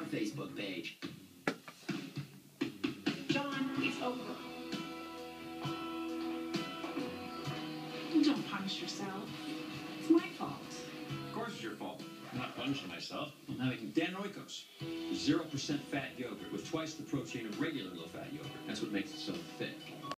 Facebook page. John, it's over. Don't punish yourself. It's my fault. Of course it's your fault. I'm not punishing myself. I'm having Dan Oikos, 0% fat yogurt with twice the protein of regular low-fat yogurt. That's what makes it so thick.